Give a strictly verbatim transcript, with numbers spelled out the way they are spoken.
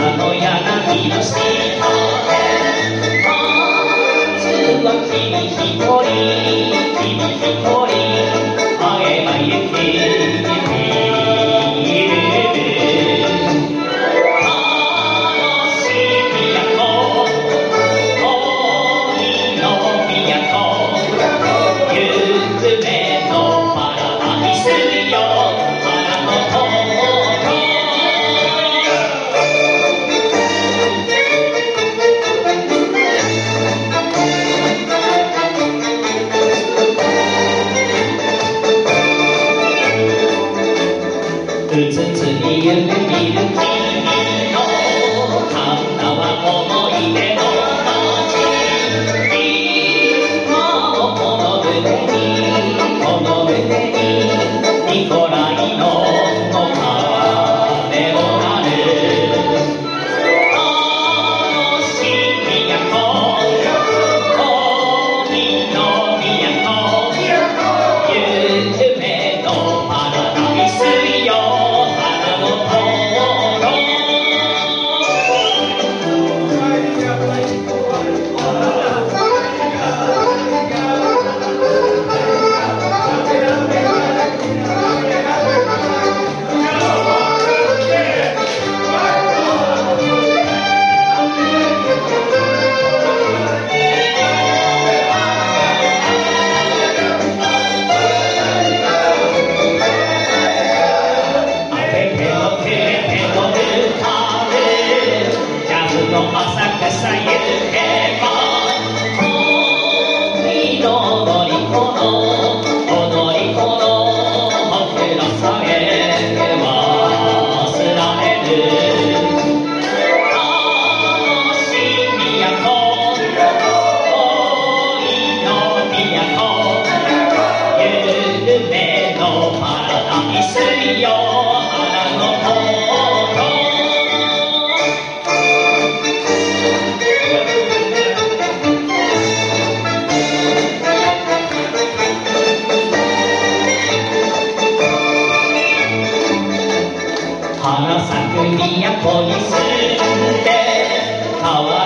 草の柳の下まずは君一人君一人前が行けうつつに夢見る君の花は思い出の街今もこの胸にこの胸にニコライの鐘を鳴る楽しみやこ恋の都夢のパラダイスよ浅草行けば君の踊り子の踊り子の僕らさえ忘られる楽しみや恋の都夢のパラダイスよ花の花咲く都に住んで